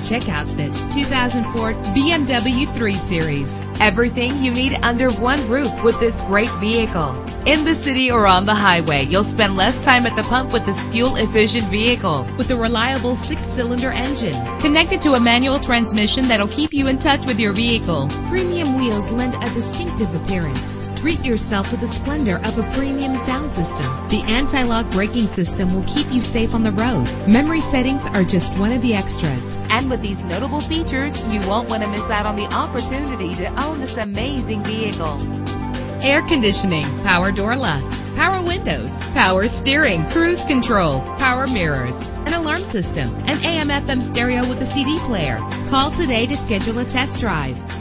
Check out this 2004 BMW 3 Series. Everything you need under one roof with this great vehicle. In the city or on the highway, you'll spend less time at the pump with this fuel-efficient vehicle. With a reliable 6-cylinder engine connected to a manual transmission that'll keep you in touch with your vehicle. Premium wheels lend a distinctive appearance. Treat yourself to the splendor of a premium sound system. The anti-lock braking system will keep you safe on the road. Memory settings are just one of the extras. And with these notable features, you won't want to miss out on the opportunity to own this amazing vehicle. Air conditioning, power door locks, power windows, power steering, cruise control, power mirrors, an alarm system, an AM/FM stereo with a CD player. Call today to schedule a test drive.